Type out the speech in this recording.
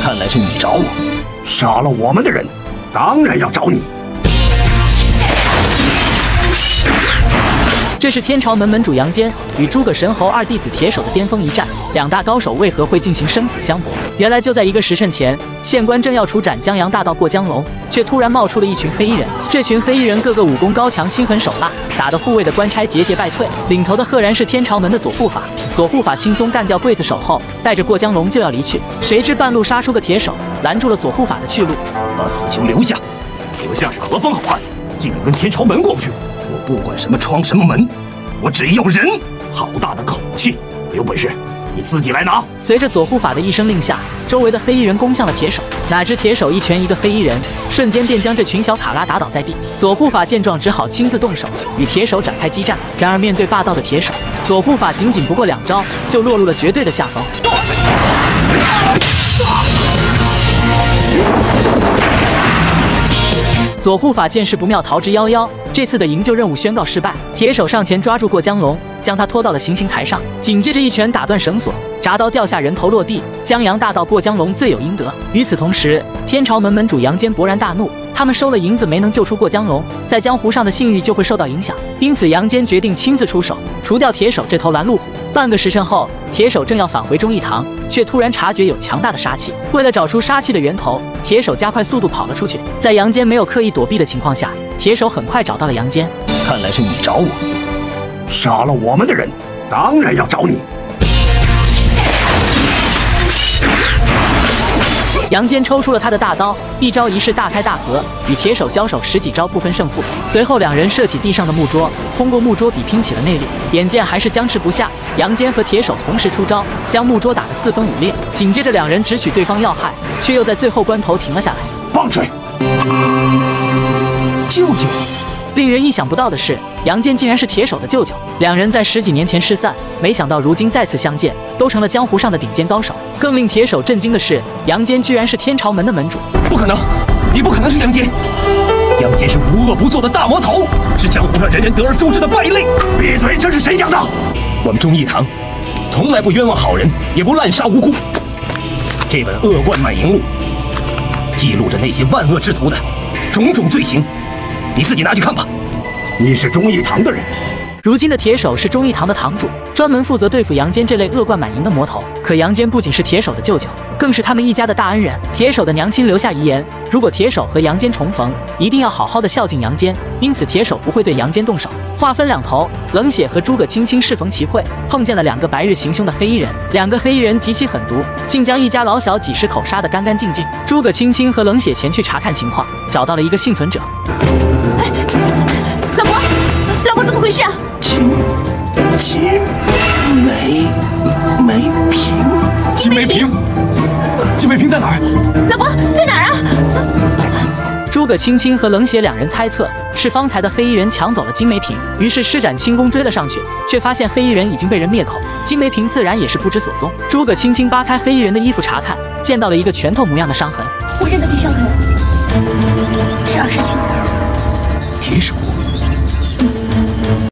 看来是你找我，杀了我们的人，当然要找你。 这是天朝门门主杨坚与诸葛神侯二弟子铁手的巅峰一战，两大高手为何会进行生死相搏？原来就在1个时辰前，县官正要处斩江洋大盗过江龙，却突然冒出了一群黑衣人。这群黑衣人个个武功高强，心狠手辣，打得护卫的官差节节败退。领头的赫然是天朝门的左护法。左护法轻松干掉刽子手后，带着过江龙就要离去，谁知半路杀出个铁手，拦住了左护法的去路。 把死囚留下，留下是何方好汉，竟敢跟天朝门过不去！ 我不管什么窗什么门，我只要人！好大的口气！有本事你自己来拿！ 随着左护法的一声令下，周围的黑衣人攻向了铁手，哪知铁手一拳一个黑衣人，瞬间便将这群小卡拉打倒在地。左护法见状，只好亲自动手与铁手展开激战。然而面对霸道的铁手，左护法仅不过2招，就落入了绝对的下风。 左护法见势不妙，逃之夭夭。这次的营救任务宣告失败。铁手上前抓住过江龙，将他拖到了行刑台上，紧接着一拳打断绳索，铡刀掉下，人头落地。江洋大盗过江龙罪有应得。与此同时，天朝门门主杨坚勃然大怒，他们收了银子没能救出过江龙，在江湖上的信誉就会受到影响。因此，杨坚决定亲自出手，除掉铁手这头拦路虎。半个时辰后，铁手正要返回忠义堂，却突然察觉有强大的杀气。为了找出杀气的源头，铁手加快速度跑了出去。在杨坚没有刻意躲避的情况下，铁手很快找到了杨坚。 看来是你找我，杀了我们的人，当然要找你。 杨坚抽出了他的大刀，一招一式大开大合，与铁手交手10几招不分胜负。随后两人射起地上的木桌，通过木桌比拼起了内力。眼见还是僵持不下，杨坚和铁手同时出招，将木桌打得4分5裂。紧接着两人直取对方要害，却又在最后关头停了下来。 棒槌！舅舅！ 令人意想不到的是，杨坚竟然是铁手的舅舅。两人在10几年前失散，没想到如今再次相见，都成了江湖上的顶尖高手。更令铁手震惊的是，杨坚居然是天朝门的门主。 不可能，你不可能是杨坚！杨坚是无恶不作的大魔头，是江湖上人人得而诛之的败类。闭嘴！这是谁讲的？我们忠义堂从来不冤枉好人，也不滥杀无辜。这本《恶贯满盈录》记录着那些万恶之徒的种种罪行，你自己拿去看吧。你是忠义堂的人。 如今的铁手是忠义堂的堂主，专门负责对付杨坚这类恶贯满盈的魔头。可杨坚不仅是铁手的舅舅，更是他们一家的大恩人。铁手的娘亲留下遗言，如果铁手和杨坚重逢，一定要好好的孝敬杨坚。因此铁手不会对杨坚动手。话分两头，冷血和诸葛青青适逢其会，碰见了2个白日行凶的黑衣人。2个黑衣人极其狠毒，竟将一家老小几10口杀得干干净净。诸葛青青和冷血前去查看情况，找到了一个幸存者。 老婆，怎么回事啊？ 金梅平，金梅平在哪儿？ 老婆在哪儿啊？ 诸葛青青和冷血2人猜测是方才的黑衣人抢走了金梅平，于是施展轻功追了上去，却发现黑衣人已经被人灭口，金梅平自然也是不知所踪。诸葛青青扒开黑衣人的衣服查看，见到了一个拳头模样的伤痕。 我认得这伤痕，是20去年。 铁手。